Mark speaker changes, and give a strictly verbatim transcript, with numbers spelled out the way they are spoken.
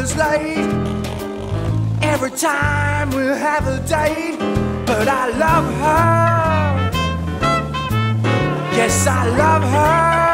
Speaker 1: hours late every time we have a date. But I love her, yes, I love her.